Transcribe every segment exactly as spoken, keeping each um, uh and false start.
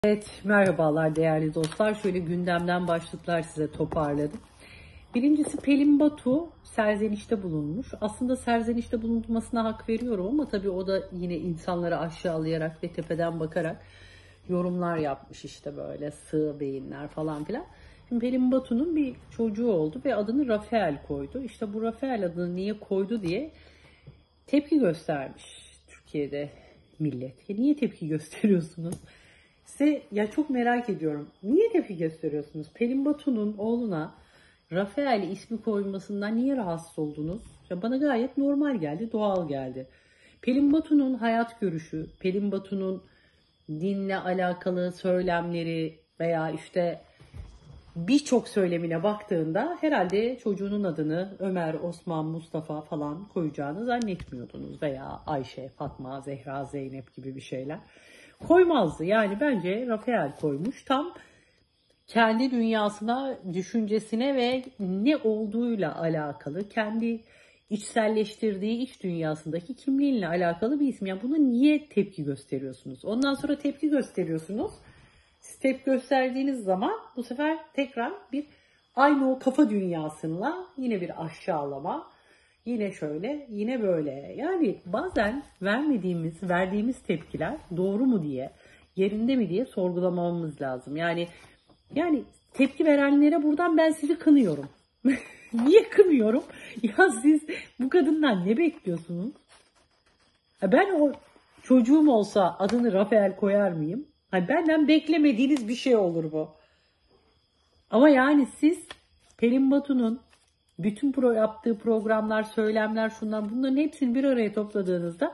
Evet, merhabalar değerli dostlar. Şöyle gündemden başlıklar size toparladım. Birincisi Pelin Batu serzenişte bulunmuş. Aslında serzenişte bulunmasına hak veriyorum ama tabii o da yine insanları aşağılayarak ve tepeden bakarak yorumlar yapmış, işte böyle sığ beyinler falan filan. Şimdi Pelin Batu'nun bir çocuğu oldu ve adını Rafael koydu. İşte bu Rafael adını niye koydu diye tepki göstermiş Türkiye'de millet. Ya niye tepki gösteriyorsunuz? Size ya çok merak ediyorum. Niye tepki gösteriyorsunuz? Pelin Batu'nun oğluna Rafael ismi koymasından niye rahatsız oldunuz? Ya bana gayet normal geldi, doğal geldi. Pelin Batu'nun hayat görüşü, Pelin Batu'nun dinle alakalı söylemleri veya işte birçok söylemine baktığında herhalde çocuğunun adını Ömer, Osman, Mustafa falan koyacağını zannetmiyordunuz. Veya Ayşe, Fatma, Zehra, Zeynep gibi bir şeyler. Koymazdı. Yani bence Rafael koymuş. Tam kendi dünyasına, düşüncesine ve ne olduğuyla alakalı, kendi içselleştirdiği iç dünyasındaki kimliğinle alakalı bir isim. Yani buna niye tepki gösteriyorsunuz? Ondan sonra tepki gösteriyorsunuz. Siz tepki gösterdiğiniz zaman bu sefer tekrar bir aynı o kafa dünyasıyla yine bir aşağılama. Yine şöyle, yine böyle. Yani bazen vermediğimiz, verdiğimiz tepkiler doğru mu diye, yerinde mi diye sorgulamamız lazım. Yani yani tepki verenlere buradan ben sizi kınıyorum. Niye kınıyorum? Ya siz bu kadından ne bekliyorsunuz? Ben o çocuğum olsa adını Rafael koyar mıyım? Hani benden beklemediğiniz bir şey olur bu. Ama yani siz Pelin Batu'nun bütün pro yaptığı programlar, söylemler, şundan bunların hepsini bir araya topladığınızda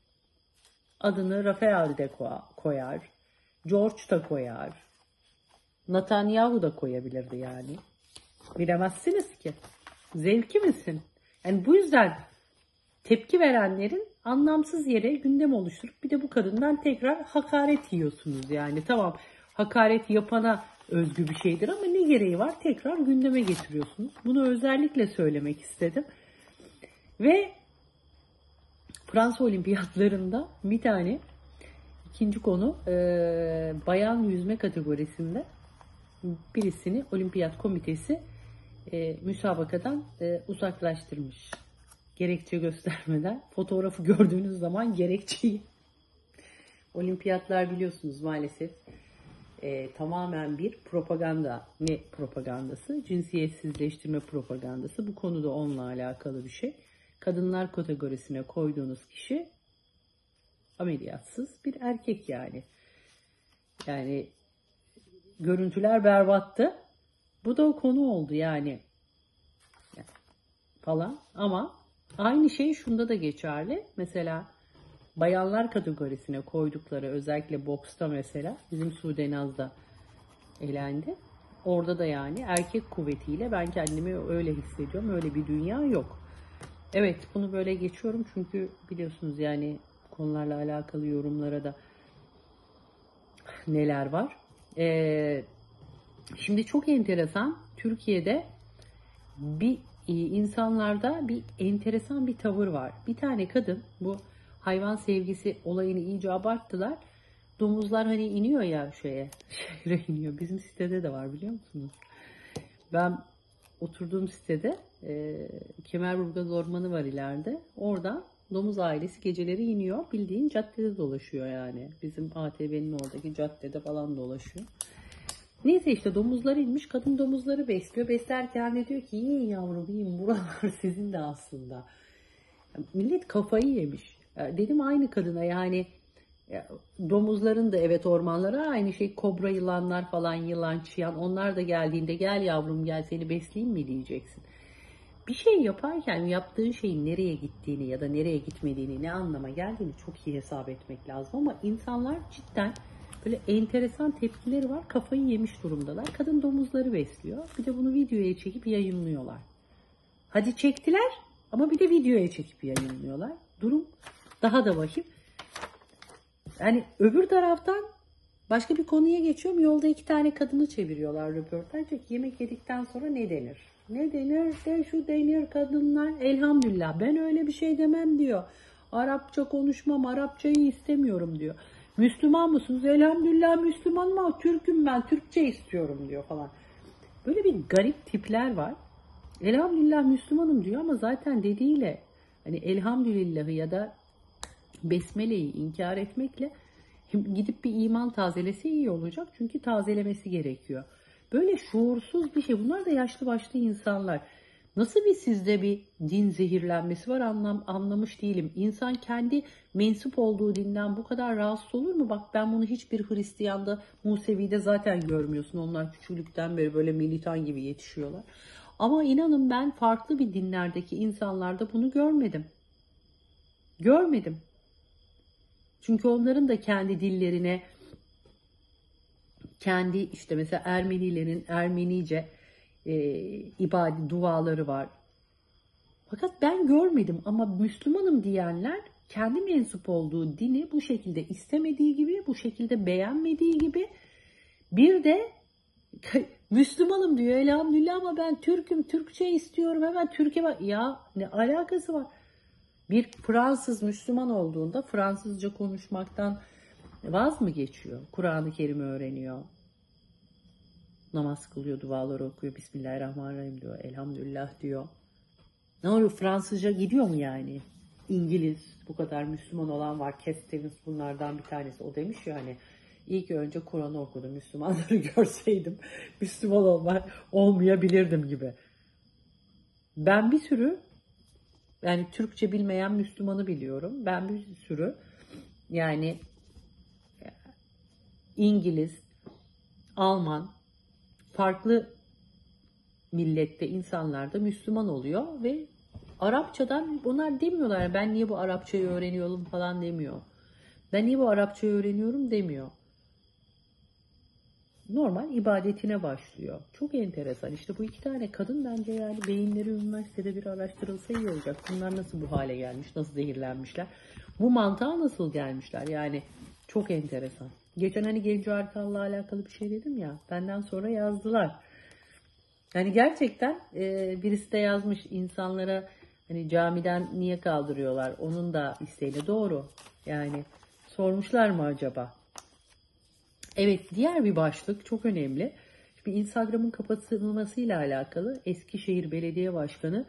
adını Rafael de koyar, George da koyar, Netanyahu da koyabilirdi yani. Bilemezsiniz ki. Zevki misin? Yani bu yüzden tepki verenlerin anlamsız yere gündem oluşturup bir de bu kadından tekrar hakaret yiyorsunuz yani. Tamam, hakaret yapana özgü bir şeydir ama ne gereği var? Tekrar gündeme getiriyorsunuz. Bunu özellikle söylemek istedim. Ve Fransa Olimpiyatlarında bir tane ikinci konu e, bayan yüzme kategorisinde birisini Olimpiyat Komitesi e, müsabakadan e, uzaklaştırmış. Gerekçe göstermeden. Fotoğrafı gördüğünüz zaman gerekçeyi. Olimpiyatlar biliyorsunuz maalesef e, tamamen bir propaganda. Ne propagandası? Cinsiyetsizleştirme propagandası. Bu konuda onunla alakalı bir şey. Kadınlar kategorisine koyduğunuz kişi ameliyatsız bir erkek yani. Yani görüntüler berbattı. Bu da o konu oldu yani. Falan ama aynı şey şunda da geçerli. Mesela bayanlar kategorisine koydukları, özellikle boksta mesela bizim Sude Naz da elendi. Orada da yani erkek kuvvetiyle ben kendimi öyle hissediyorum. Öyle bir dünya yok. Evet, bunu böyle geçiyorum çünkü biliyorsunuz yani konularla alakalı yorumlara da neler var. Ee, şimdi çok enteresan, Türkiye'de bir insanlarda bir enteresan bir tavır var. Bir tane kadın, bu hayvan sevgisi olayını iyice abarttılar. Domuzlar hani iniyor ya şeye, şehre iniyor. Bizim sitede de var, biliyor musunuz? Ben oturduğum sitede e, Kemerburgaz Ormanı var ileride. Orada domuz ailesi geceleri iniyor. Bildiğin caddede dolaşıyor yani. Bizim A T V'nin oradaki caddede falan dolaşıyor. Neyse işte domuzlar inmiş. Kadın domuzları besliyor. Beslerken de diyor ki yiyin yavrum yiyin, buralar sizin de aslında. Millet kafayı yemiş. Dedim aynı kadına yani domuzların da evet ormanlara aynı şey, kobra yılanlar falan, yılan çıyan, onlar da geldiğinde gel yavrum gel seni besleyeyim mi diyeceksin. Bir şey yaparken yaptığın şeyin nereye gittiğini ya da nereye gitmediğini, ne anlama geldiğini çok iyi hesap etmek lazım ama insanlar cidden böyle enteresan tepkileri var, kafayı yemiş durumdalar. Kadın domuzları besliyor, bir de bunu videoya çekip yayınlıyorlar. Hadi çektiler ama bir de videoya çekip yayınlıyorlar. Durum daha da vahim. Yani öbür taraftan başka bir konuya geçiyorum. Yolda iki tane kadını çeviriyorlar röportaj. Yemek yedikten sonra ne denir? Ne denir? De şu denir kadınlar. Elhamdülillah ben öyle bir şey demem diyor. Arapça konuşmam, Arapçayı istemiyorum diyor. Müslüman mısınız? Elhamdülillah Müslümanım ama Türk'üm ben, Türkçe istiyorum diyor falan. Böyle bir garip tipler var. Elhamdülillah Müslümanım diyor ama zaten dediğiyle hani elhamdülillahı ya da besmeleyi inkar etmekle gidip bir iman tazelesi iyi olacak. Çünkü tazelemesi gerekiyor. Böyle şuursuz bir şey. Bunlar da yaşlı başlı insanlar. Nasıl bir sizde bir din zehirlenmesi var anlam, anlamış değilim. İnsan kendi mensup olduğu dinden bu kadar rahatsız olur mu? Bak ben bunu hiçbir Hristiyan'da, Musevi'de zaten görmüyorsun. Onlar küçüklükten beri böyle militan gibi yetişiyorlar. Ama inanın ben farklı bir dinlerdeki insanlarda bunu görmedim. Görmedim. Çünkü onların da kendi dillerine, kendi işte mesela Ermenilerin Ermenice e, ibadi duaları var. Fakat ben görmedim ama Müslümanım diyenler kendi mensup olduğu dini bu şekilde istemediği gibi, bu şekilde beğenmediği gibi bir de Müslümanım diyor elhamdülillah ama ben Türk'üm, Türkçe istiyorum hemen Türkiye bak. Ya ne alakası var? Bir Fransız Müslüman olduğunda Fransızca konuşmaktan vaz mı geçiyor? Kur'an-ı Kerim'i öğreniyor. Namaz kılıyor, duaları okuyor. Bismillahirrahmanirrahim diyor. Elhamdülillah diyor. Ne oluyor? Fransızca gidiyor mu yani? İngiliz, bu kadar Müslüman olan var. Cass Stevens bunlardan bir tanesi. O demiş ya hani ilk önce Kur'an'ı okudum. Müslümanları görseydim Müslüman olma, olmayabilirdim gibi. Ben bir sürü yani Türkçe bilmeyen Müslümanı biliyorum. Ben bir sürü yani İngiliz, Alman, farklı millette insanlar da Müslüman oluyor ve Arapçadan bunlar demiyorlar. Ben niye bu Arapçayı öğreniyorum falan demiyor. Ben niye bu Arapçayı öğreniyorum demiyor. Normal ibadetine başlıyor. Çok enteresan. İşte bu iki tane kadın bence yani beyinleri üniversitede bir araştırılsa iyi olacak. Bunlar nasıl bu hale gelmiş, nasıl zehirlenmişler? Bu mantığa nasıl gelmişler? Yani çok enteresan. Geçen hani Genco Erkal'la alakalı bir şey dedim ya. Benden sonra yazdılar. Yani gerçekten e, birisi de yazmış insanlara hani camiden niye kaldırıyorlar? Onun da isteğiyle doğru. Yani sormuşlar mı acaba? Evet, diğer bir başlık çok önemli. Şimdi Instagram'ın kapatılmasıyla alakalı Eskişehir Belediye Başkanı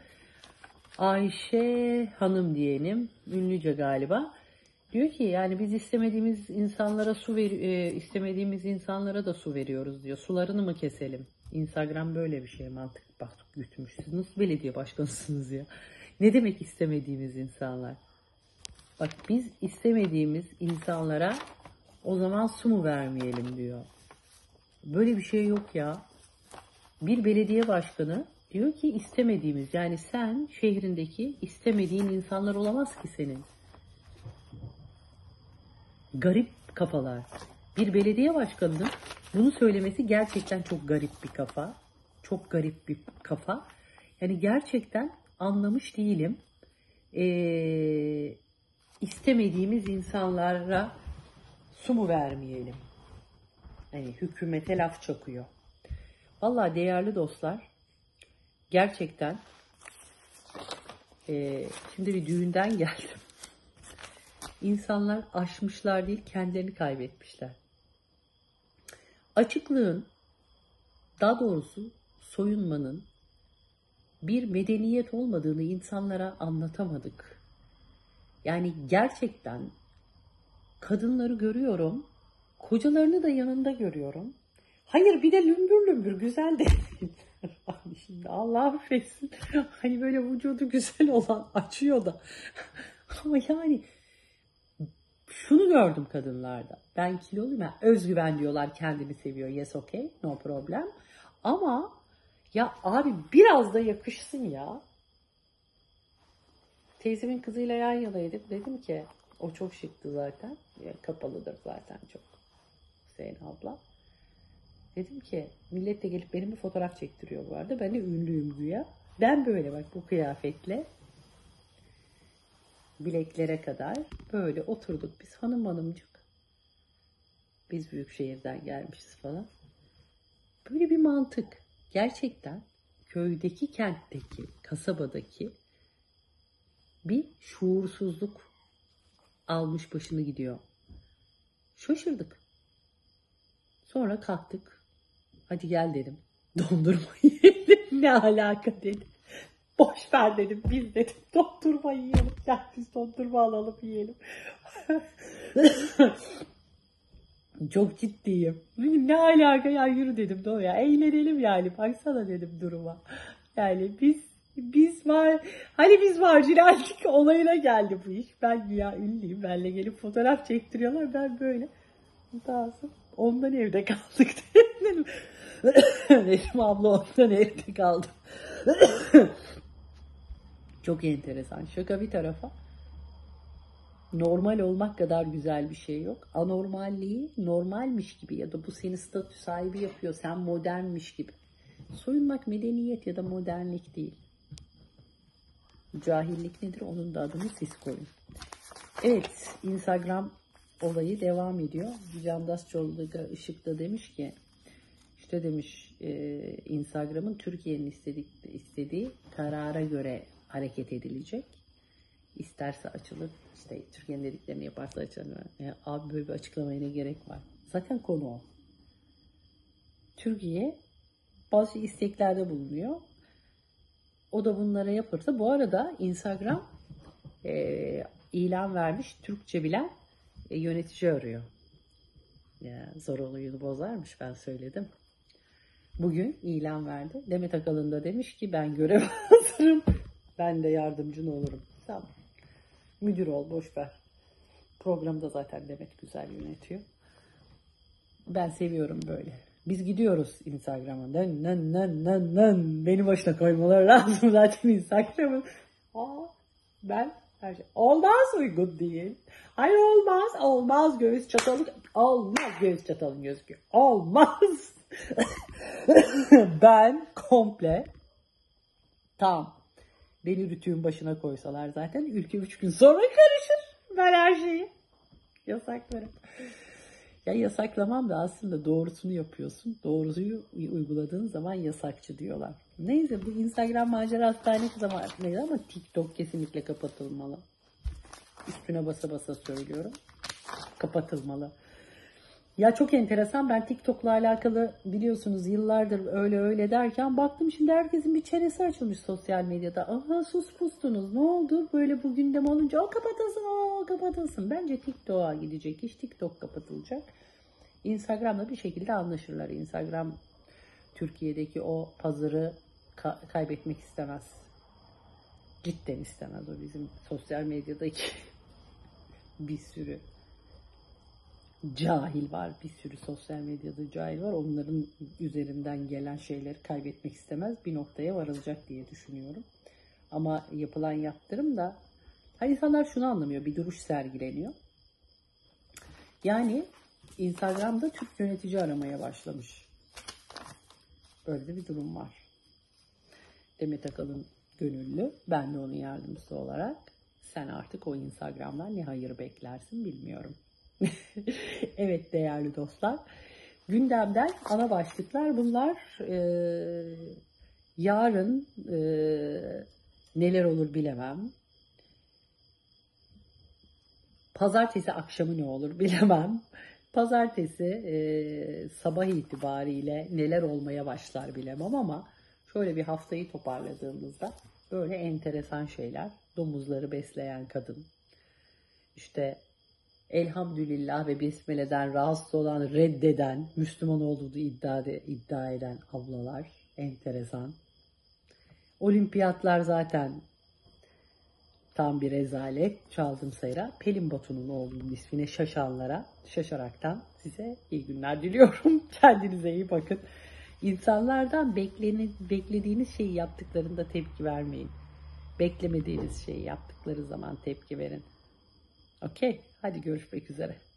Ayşe Hanım diyelim, ünlüce galiba. Diyor ki yani biz istemediğimiz insanlara su ver, e, istemediğimiz insanlara da su veriyoruz diyor. Sularını mı keselim? Instagram böyle bir şey mantık bak gütmüş. Siz nasıl belediye başkanısınız ya? Ne demek istemediğimiz insanlar? Bak biz istemediğimiz insanlara o zaman su mu vermeyelim diyor. Böyle bir şey yok ya. Bir belediye başkanı diyor ki istemediğimiz yani sen şehrindeki istemediğin insanlar olamaz ki senin. Garip kafalar. Bir belediye başkanının bunu söylemesi gerçekten çok garip bir kafa. Çok garip bir kafa. Yani gerçekten anlamış değilim. Ee, istemediğimiz insanlara su mu vermeyelim? Yani hükümete laf çakıyor. Vallahi değerli dostlar, gerçekten e, şimdi bir düğünden geldim. İnsanlar aşmışlar değil, kendilerini kaybetmişler. Açıklığın, daha doğrusu soyunmanın bir medeniyet olmadığını insanlara anlatamadık. Yani gerçekten kadınları görüyorum, kocalarını da yanında görüyorum. Hayır bir de lümbür lümbür güzel de. Şimdi Allah affetsin. Hani böyle vücudu güzel olan açıyor da. Ama yani şunu gördüm kadınlarda. Ben kiloluyum ya. Özgüven diyorlar kendini seviyor. Yes okay no problem. Ama ya abi biraz da yakışsın ya. Teyzemin kızıyla yan yanaydık. Dedim ki o çok şıktı zaten. Ya, kapalıdır zaten çok. Hüseyin abla. Dedim ki millet de gelip benim bir fotoğraf çektiriyor bu arada. Ben de ünlüyüm güya. Ben böyle bak bu kıyafetle bileklere kadar böyle oturduk biz hanım hanımcık. Biz büyük şehirden gelmişiz falan. Böyle bir mantık. Gerçekten köydeki, kentteki, kasabadaki bir şuursuzluk almış başını gidiyor. Şaşırdık. Sonra kalktık. Hadi gel dedim. Dondurma yiyelim. Ne alaka dedi. Boş ver dedim. Biz dedim dondurma yiyelim. Gel biz dondurma alalım yiyelim. Çok ciddiyim. Ne alaka ya, yürü dedim. Doğru ya, eğlenelim yani. Baksana dedim duruma. Yani biz biz var hani biz marjinallik olayına geldi bu iş. Ben ya ünlüyüm. Benle gelip fotoğraf çektiriyorlar. Ben böyle. Lazım. Ondan evde kaldık dedim. Dedim abla ondan evde kaldım. Çok enteresan. Şaka bir tarafa. Normal olmak kadar güzel bir şey yok. Anormalliği normalmiş gibi ya da bu seni statü sahibi yapıyor, sen modernmiş gibi. Soyunmak medeniyet ya da modernlik değil. Cahillik nedir? Onun da adını siz koyun. Evet, Instagram olayı devam ediyor. Candaş Çollu'da Işık da demiş ki, işte demiş e, Instagram'ın Türkiye'nin istediği, istediği karara göre hareket edilecek. İsterse açılır, işte Türkiye'nin dediklerini yaparsa açılır. Yani, abi böyle bir açıklamaya ne gerek var? Zaten konu o. Türkiye bazı isteklerde bulunuyor. O da bunlara yapırsa, bu arada Instagram e, ilan vermiş, Türkçe bilen e, yönetici arıyor. Ya, zor olayını bozarmış, ben söyledim. Bugün ilan verdi. Demet Akalın da demiş ki ben görev hazırım. Ben de yardımcın olurum. Tamam. Müdür ol, boş ver. Programda zaten Demet güzel yönetiyor. Ben seviyorum böyle. Biz gidiyoruz Instagram'a. Nın nın nın nın nın. Beni başına koymaları lazım zaten Instagram'ın. Aa, ben her şey. Olmaz, uygun değil. Hayır olmaz. Olmaz göğüs çatalı. Olmaz göğüs çatalın gözüküyor. Olmaz. Ben komple tam beni rütüğün başına koysalar zaten ülke üç gün sonra karışır. Ben her şeyi yasaklarım. Ya yasaklamam da aslında doğrusunu yapıyorsun. Doğruyu uyguladığın zaman yasakçı diyorlar. Neyse, bu Instagram macerası daha ne zaman neydi ama TikTok kesinlikle kapatılmalı. Üstüne basa basa söylüyorum. Kapatılmalı. Ya çok enteresan, ben TikTok'la alakalı biliyorsunuz yıllardır öyle öyle derken baktım şimdi herkesin bir çenesi açılmış sosyal medyada. Aha, sus pustunuz, ne oldu böyle bu gündem olunca o kapatılsın o kapatılsın. Bence TikTok'a gidecek iş, TikTok kapatılacak. Instagram'la bir şekilde anlaşırlar. Instagram Türkiye'deki o pazarı ka- kaybetmek istemez. Cidden istemez, o bizim sosyal medyadaki bir sürü cahil var. Bir sürü sosyal medyada cahil var. Onların üzerinden gelen şeyleri kaybetmek istemez. Bir noktaya varılacak diye düşünüyorum. Ama yapılan yaptırım da, hani insanlar şunu anlamıyor. Bir duruş sergileniyor. Yani Instagram'da Türk yönetici aramaya başlamış. Böyle de bir durum var. Demet Akalın gönüllü. Ben de onun yardımcısı olarak. Sen artık o Instagram'dan ne hayır beklersin bilmiyorum. Evet değerli dostlar, gündemden ana başlıklar bunlar. Ee, yarın e, neler olur bilemem. Pazartesi akşamı ne olur bilemem. Pazartesi e, sabah itibariyle neler olmaya başlar bilemem ama şöyle bir haftayı toparladığımızda böyle enteresan şeyler. Domuzları besleyen kadın, işte elhamdülillah ve besmeleden rahatsız olan, reddeden, Müslüman olduğunu iddia, de, iddia eden ablalar. Enteresan. Olimpiyatlar zaten tam bir rezalet. Çaldım sayıra. Pelin Batu'nun oğlunun ismine şaşanlara, şaşaraktan size iyi günler diliyorum. Kendinize iyi bakın. İnsanlardan bekleni, beklediğiniz şeyi yaptıklarında tepki vermeyin. Beklemediğiniz şeyi yaptıkları zaman tepki verin. Okey. Hadi görüşmek üzere.